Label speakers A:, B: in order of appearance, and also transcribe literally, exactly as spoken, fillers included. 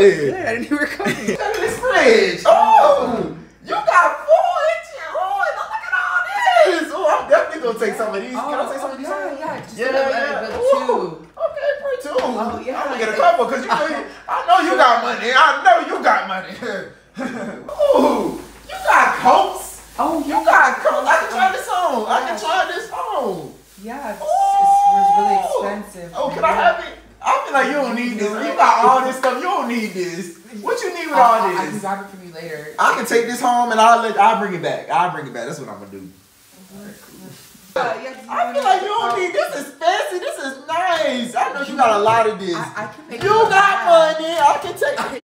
A: doing?
B: Yeah, I didn't even record it.
A: Look at this fridge. Oh, you got four inches. Oh, look at all this. Oh, I'm definitely gonna take some of these.
B: Oh,
A: Can I take some of these?
B: yeah, yeah, just
A: yeah,
B: a little,
A: yeah.
B: but
A: Ooh.
B: two.
A: Okay, for two.
B: Oh, yeah.
A: I'm gonna get a couple because you know, I know you got money. I know you got money. Ooh, you got coats.
B: Oh,
A: You got coats. I can try this on. I can try this on.
B: Yeah, it's, it's, it's really expensive.
A: Oh, can I have it? I feel like you don't need this. You got all this stuff. You don't need this. What you need with all
B: I, I can
A: this?
B: grab it from you later.
A: I can take this home and I'll let. I'll bring it back. I'll bring it back. That's what I'm gonna do. Alright, cool.
B: Uh, yeah,
A: I feel like you don't need. This is fancy. This is nice. I know you got a lot of this.
B: I, I can make
A: You got money. I can take.